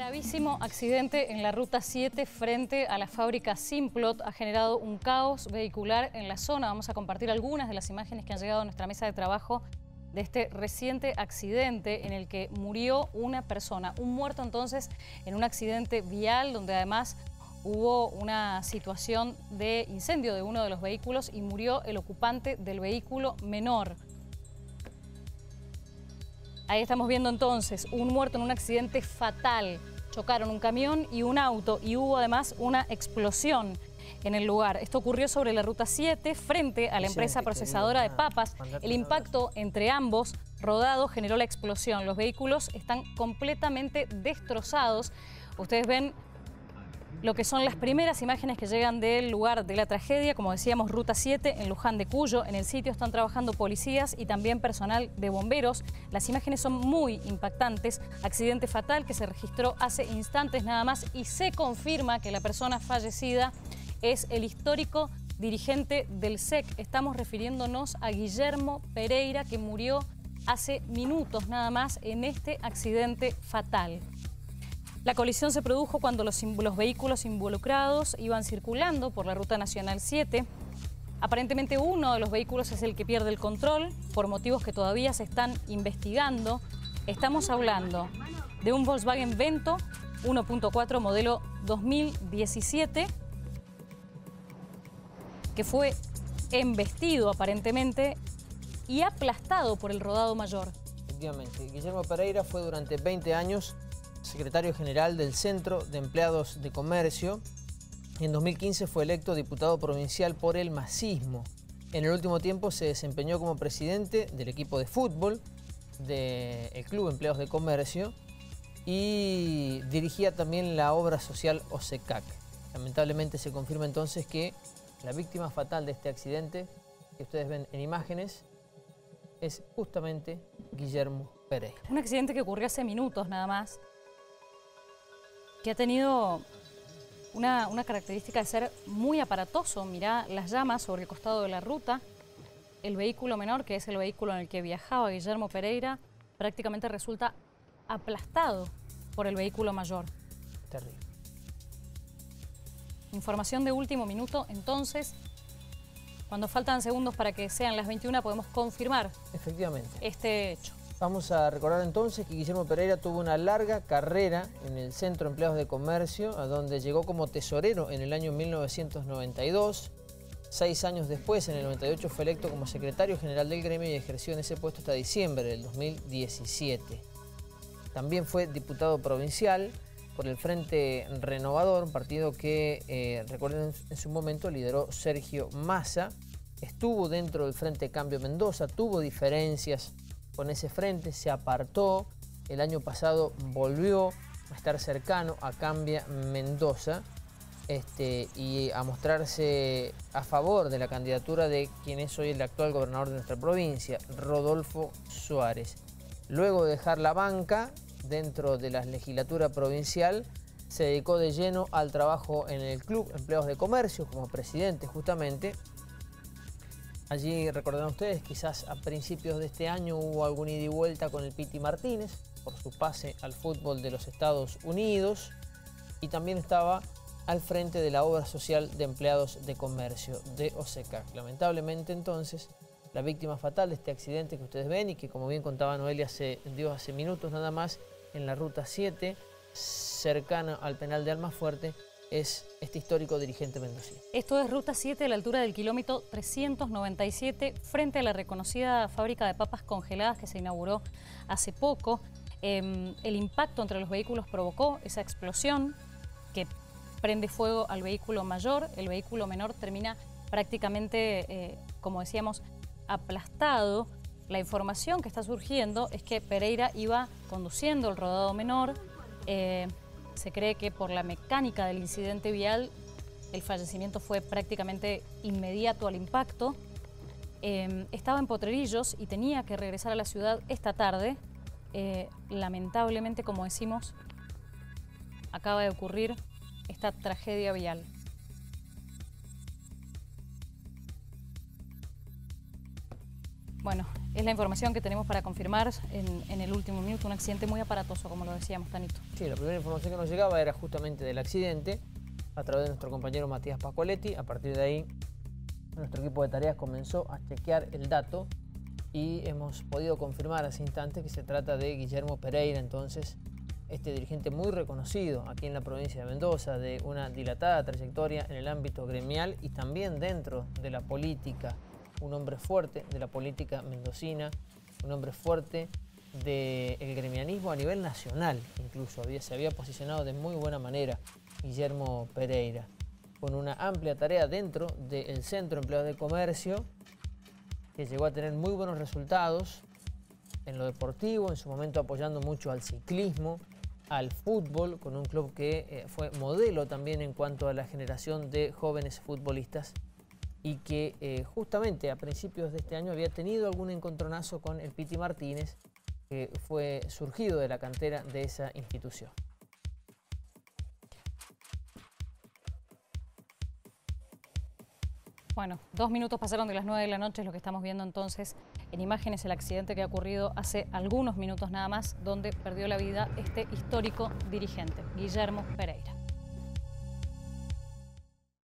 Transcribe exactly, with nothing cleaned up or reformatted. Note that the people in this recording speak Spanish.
Gravísimo accidente en la ruta siete frente a la fábrica Simplot ha generado un caos vehicular en la zona. Vamos a compartir algunas de las imágenes que han llegado a nuestra mesa de trabajo de este reciente accidente en el que murió una persona. Un muerto entonces en un accidente vial donde además hubo una situación de incendio de uno de los vehículos y murió el ocupante del vehículo menor. Ahí estamos viendo entonces un muerto en un accidente fatal. Chocaron un camión y un auto y hubo además una explosión en el lugar. Esto ocurrió sobre la ruta siete frente a la empresa procesadora de papas. El impacto entre ambos rodados generó la explosión. Los vehículos están completamente destrozados. Ustedes ven lo que son las primeras imágenes que llegan del lugar de la tragedia, como decíamos, ruta siete en Luján de Cuyo. En el sitio están trabajando policías y también personal de bomberos. Las imágenes son muy impactantes. Accidente fatal que se registró hace instantes nada más y se confirma que la persona fallecida es el histórico dirigente del S E C. Estamos refiriéndonos a Guillermo Pereira, que murió hace minutos nada más en este accidente fatal. La colisión se produjo cuando los, los vehículos involucrados iban circulando por la Ruta Nacional siete. Aparentemente uno de los vehículos es el que pierde el control por motivos que todavía se están investigando. Estamos hablando de un Volkswagen Vento uno punto cuatro modelo dos mil diecisiete que fue embestido aparentemente y aplastado por el rodado mayor. Efectivamente, Guillermo Pereira fue durante veinte años secretario general del Centro de Empleados de Comercio. En dos mil quince fue electo diputado provincial por el masismo. En el último tiempo se desempeñó como presidente del equipo de fútbol del Club Empleados de Comercio y dirigía también la obra social O S E C A C. Lamentablemente se confirma entonces que la víctima fatal de este accidente, que ustedes ven en imágenes, es justamente Guillermo Pereira. Un accidente que ocurrió hace minutos nada más, que ha tenido una, una característica de ser muy aparatoso. Mirá las llamas sobre el costado de la ruta. El vehículo menor, que es el vehículo en el que viajaba Guillermo Pereira, prácticamente resulta aplastado por el vehículo mayor. Terrible. Información de último minuto, entonces, cuando faltan segundos para que sean las veintiuna, podemos confirmar Efectivamente. este hecho. Vamos a recordar entonces que Guillermo Pereira tuvo una larga carrera en el Centro de Empleados de Comercio, a donde llegó como tesorero en el año mil novecientos noventa y dos. Seis años después, en el noventa y ocho, fue electo como secretario general del gremio y ejerció en ese puesto hasta diciembre del dos mil diecisiete. También fue diputado provincial por el Frente Renovador, un partido que, eh, recuerden, en su momento lideró Sergio Massa. Estuvo dentro del Frente Cambio Mendoza, tuvo diferencias con ese frente, se apartó. El año pasado volvió a estar cercano a Cambia Mendoza este, y a mostrarse a favor de la candidatura de quien es hoy el actual gobernador de nuestra provincia, Rodolfo Suárez. Luego de dejar la banca dentro de la legislatura provincial, se dedicó de lleno al trabajo en el Club Empleados de Comercio como presidente justamente. Allí, recordarán ustedes, quizás a principios de este año hubo algún ida y vuelta con el Piti Martínez por su pase al fútbol de los Estados Unidos y también estaba al frente de la obra social de empleados de comercio de O S E C A C. Lamentablemente entonces, la víctima fatal de este accidente que ustedes ven y que, como bien contaba Noelia hace, dio hace minutos nada más, en la ruta siete, cercana al penal de Almafuerte, es este histórico dirigente mendocino. Esto es ruta siete a la altura del kilómetro trescientos noventa y siete, frente a la reconocida fábrica de papas congeladas que se inauguró hace poco. Eh, el impacto entre los vehículos provocó esa explosión que prende fuego al vehículo mayor. El vehículo menor termina prácticamente, eh, como decíamos, aplastado. La información que está surgiendo es que Pereira iba conduciendo el rodado menor. Eh, Se cree que por la mecánica del incidente vial el fallecimiento fue prácticamente inmediato al impacto. Eh, estaba en Potrerillos y tenía que regresar a la ciudad esta tarde. Eh, lamentablemente, como decimos, acaba de ocurrir esta tragedia vial. Bueno, es la información que tenemos para confirmar en, en el último minuto, un accidente muy aparatoso, como lo decíamos, Tanito. Sí, la primera información que nos llegaba era justamente del accidente, a través de nuestro compañero Matías Pascualetti. A partir de ahí, nuestro equipo de tareas comenzó a chequear el dato y hemos podido confirmar hace instantes que se trata de Guillermo Pereira, entonces, este dirigente muy reconocido aquí en la provincia de Mendoza, de una dilatada trayectoria en el ámbito gremial y también dentro de la política. Un hombre fuerte de la política mendocina, un hombre fuerte del gremianismo a nivel nacional, incluso había, se había posicionado de muy buena manera Guillermo Pereira, con una amplia tarea dentro del Centro de Empleados de Comercio, que llegó a tener muy buenos resultados en lo deportivo, en su momento apoyando mucho al ciclismo, al fútbol, con un club que eh, fue modelo también en cuanto a la generación de jóvenes futbolistas, y que eh, justamente a principios de este año había tenido algún encontronazo con el Piti Martínez, que fue surgido de la cantera de esa institución. Bueno, dos minutos pasaron de las nueve de la noche, es lo que estamos viendo entonces en imágenes, el accidente que ha ocurrido hace algunos minutos nada más, donde perdió la vida este histórico dirigente, Guillermo Pereira.